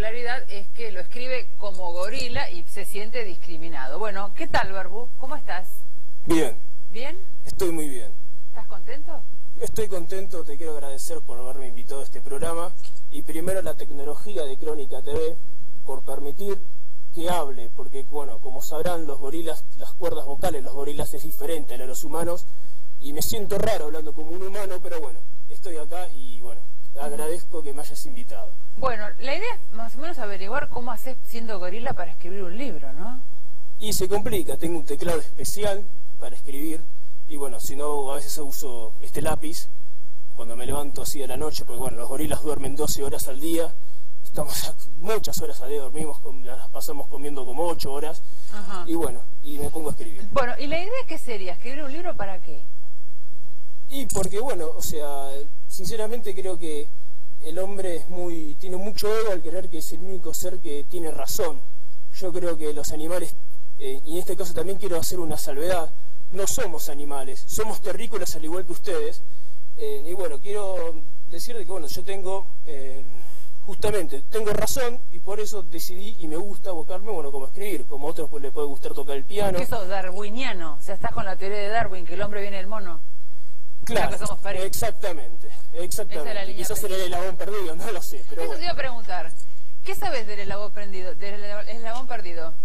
particularidad es que lo escribe como gorila y se siente discriminado. Bueno, ¿qué tal, Barbu? ¿Cómo estás? Bien. ¿Bien? Estoy muy bien. ¿Estás contento? Estoy contento, te quiero agradecer por haberme invitado a este programa y primero la tecnología de Crónica TV por permitir que hable, porque bueno, como sabrán los gorilas, las cuerdas vocales, los gorilas es diferente a la de los humanos y me siento raro hablando como un humano, pero bueno, estoy acá y bueno, agradezco que me hayas invitado. Bueno, la idea es más o menos averiguar cómo haces siendo gorila para escribir un libro, ¿no? Y se complica, tengo un teclado especial para escribir y bueno, si no a veces uso este lápiz cuando me levanto así de la noche, porque bueno, los gorilas duermen 12 horas al día, estamos muchas horas al día, dormimos, las pasamos comiendo como 8 horas. Ajá. Y bueno, y me pongo a escribir. Bueno, ¿y la idea qué sería? ¿Escribir un libro para qué? Y porque bueno, o sea, sinceramente creo que el hombre tiene mucho ego al creer que es el único ser que tiene razón. Yo creo que los animales, y en este caso también quiero hacer una salvedad, no somos animales, somos terrícolas al igual que ustedes. Y bueno, quiero decirte que bueno, yo tengo, justamente, tengo razón y por eso decidí y me gusta abocarme, bueno, como escribir, como a otros pues, les puede gustar tocar el piano. ¿Qué sos, darwiniano? O sea, estás con la teoría de Darwin, que el hombre viene del mono. Claro, que somos exactamente. Esa es la línea Quizás era el eslabón perdido, no lo sé, pero eso bueno. te iba a preguntar. ¿Qué sabes del eslabón perdido?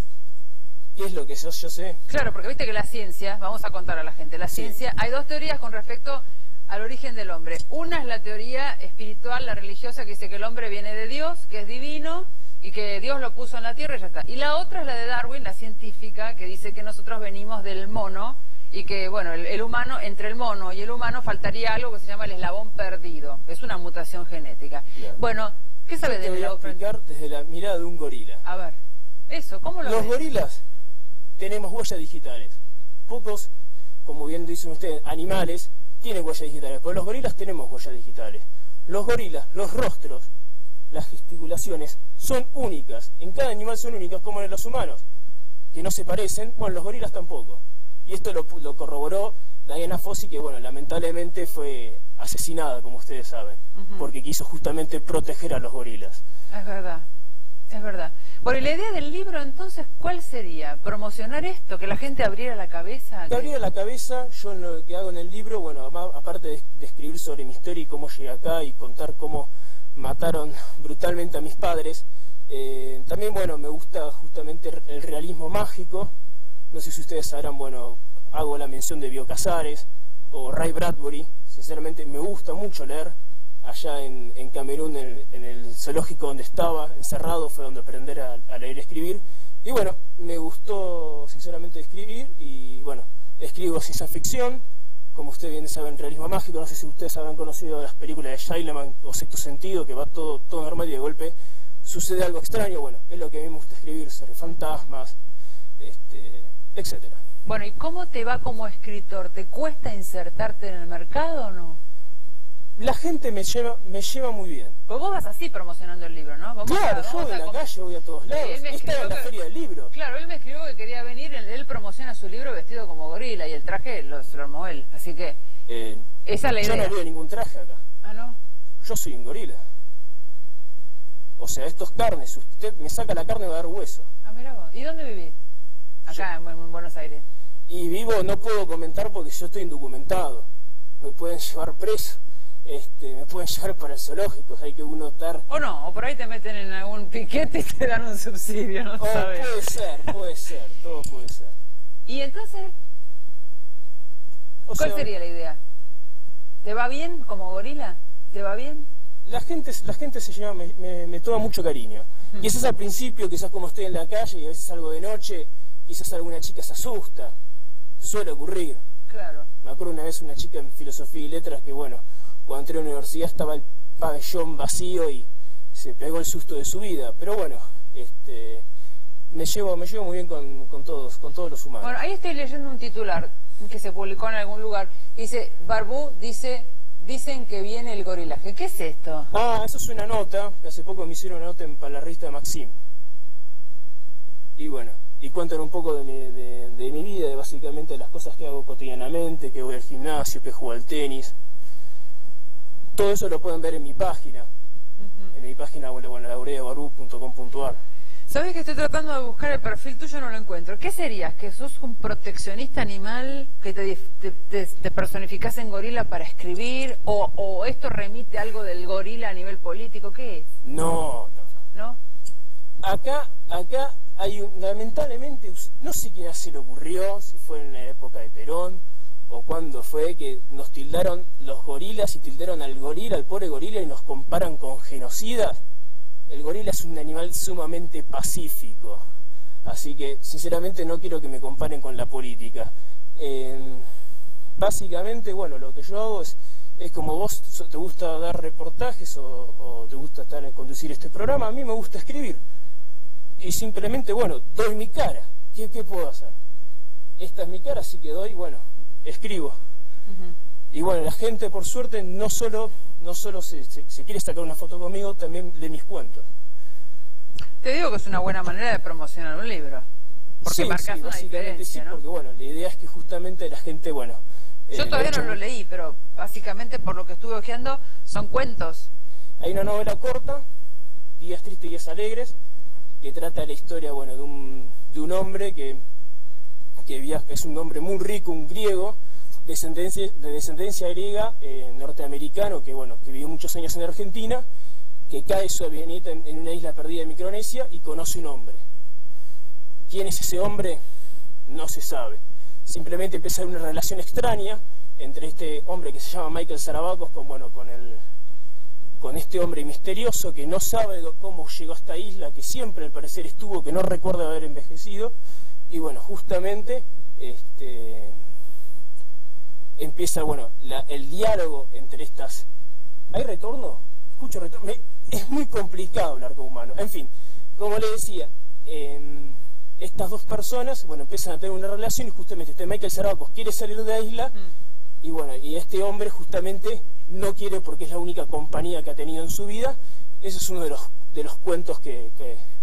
¿Qué es lo que yo sé? Claro, porque viste que la ciencia, vamos a contar a la gente, la ciencia, hay dos teorías con respecto al origen del hombre. Una es la teoría espiritual, la religiosa, que dice que el hombre viene de Dios, que es divino, y que Dios lo puso en la tierra y ya está. Y la otra es la de Darwin, la científica, que dice que nosotros venimos del mono, y que, bueno, el humano, entre el mono y el humano faltaría algo que se llama el eslabón perdido. Es una mutación genética. Claro. Bueno, ¿qué sabes del eslabón perdido? Te voy a explicar desde la mirada de un gorila. A ver, eso, ¿cómo lo Los ves? gorilas tenemos huellas digitales. Pocos, como bien dicen ustedes, animales tienen huellas digitales, pero los gorilas tenemos huellas digitales. Los gorilas, los rostros, las gesticulaciones son únicas. En cada animal son únicas, como en los humanos, que no se parecen. Bueno, los gorilas tampoco. Y esto lo corroboró Diana Fossey, que bueno, lamentablemente fue asesinada, como ustedes saben, porque quiso justamente proteger a los gorilas. Es verdad, es verdad. Bueno, y la idea del libro, entonces, ¿cuál sería? ¿Promocionar esto? ¿Que la gente abriera la cabeza? Que abriera la cabeza, yo en lo que hago en el libro, bueno, aparte de escribir sobre mi historia y cómo llegué acá y contar cómo mataron brutalmente a mis padres, también, bueno, me gusta justamente el realismo mágico. No sé si ustedes sabrán, bueno, hago la mención de Bioy Casares o Ray Bradbury. Sinceramente me gusta mucho leer. Allá en Camerún, en el zoológico donde estaba encerrado, fue donde aprendí a leer y escribir. Y bueno, me gustó sinceramente escribir y bueno, escribo ciencia ficción, como ustedes bien saben, realismo mágico. No sé si ustedes habrán conocido las películas de Shyamalan o Sexto Sentido, que va todo normal y de golpe sucede algo extraño. Bueno, es lo que a mí me gusta escribir, sobre fantasmas, etcétera. Bueno, ¿y cómo te va como escritor? ¿Te cuesta insertarte en el mercado o no? La gente me lleva muy bien. Pues vos vas así promocionando el libro, ¿no? Claro, yo voy a la calle, voy a todos lados. Esta es la feria del libro. Claro, él me escribió que quería venir, él promociona su libro vestido como gorila y el traje se lo armó él. Así que esa es la idea. Yo no veo ningún traje acá. ¿Ah, no? Yo soy un gorila. O sea, esto es carne. Si usted me saca la carne va a dar hueso. Ah, mira vos. ¿Y dónde vivís? Acá, en Buenos Aires. Y vivo, no puedo comentar porque yo estoy indocumentado. Me pueden llevar preso. Me pueden llevar para el zoológico, hay que uno estar... O no, o por ahí te meten en algún piquete y te dan un subsidio, no sabes. Puede ser, todo puede ser. ¿Y entonces? ¿Cuál sería la idea? ¿Te va bien como gorila? ¿Te va bien? La gente se lleva, me toma mucho cariño. Quizás al principio, quizás como estoy en la calle y a veces salgo de noche, quizás alguna chica se asusta. Suele ocurrir. Claro. Me acuerdo una vez una chica en filosofía y letras que, bueno, cuando entré a la universidad estaba el pabellón vacío y se pegó el susto de su vida. Pero bueno, me llevo muy bien con todos los humanos. Bueno, ahí estoy leyendo un titular que se publicó en algún lugar. Dice, Barbu dicen que viene el gorilaje. ¿Qué es esto? Ah, eso es una nota, que hace poco me hicieron una nota para la revista de Maxim. Y bueno, y cuentan un poco de mi vida, de básicamente las cosas que hago cotidianamente, que voy al gimnasio, que juego al tenis. Todo eso lo pueden ver en mi página, en mi página web, bueno, laureabarú.com.ar. Sabes que estoy tratando de buscar el perfil tuyo, no lo encuentro. ¿Qué serías? ¿Que sos un proteccionista animal? ¿Que te personificás en gorila para escribir? ¿O esto remite a algo del gorila a nivel político? ¿Qué es? No. ¿No? Acá hay lamentablemente, no sé quién se le ocurrió, si fue en la época de Perón o cuándo fue, que nos tildaron los gorilas y tildaron al pobre gorila, y nos comparan con genocidas. El gorila es un animal sumamente pacífico, así que sinceramente no quiero que me comparen con la política. Básicamente, bueno, lo que yo hago es como vos te gusta dar reportajes o te gusta conducir este programa, a mí me gusta escribir. Y simplemente, bueno, doy mi cara. ¿Qué puedo hacer? Esta es mi cara, así que escribo. Y bueno, la gente, por suerte, no solo se quiere sacar una foto conmigo, también lee mis cuentos. Te digo que es una buena manera de promocionar un libro. Porque marcas una diferencia, ¿no? Porque bueno, la idea es que justamente la gente, bueno... Yo todavía no lo leí, pero básicamente por lo que estuve hojeando, son cuentos. Hay una novela corta, Días Tristes y Días Alegres, que trata la historia, bueno, de un hombre que viaja, es un hombre muy rico, un griego, de descendencia griega, norteamericano, que vivió muchos años en Argentina, que cae su avioneta en una isla perdida de Micronesia y conoce un hombre. ¿Quién es ese hombre? No se sabe. Simplemente empieza a haber una relación extraña entre este hombre que se llama Michael Sarabacos con este hombre misterioso que no sabe cómo llegó a esta isla, que siempre al parecer estuvo, que no recuerda haber envejecido, y bueno, justamente empieza el diálogo entre estas... ¿Hay retorno? Escucho retorno. Es muy complicado hablar con humanos. En fin, como le decía, estas dos personas empiezan a tener una relación, y justamente Michael Sarabacos quiere salir de la isla, y este hombre justamente no quiere, porque es la única compañía que ha tenido en su vida. Ese es uno de los cuentos que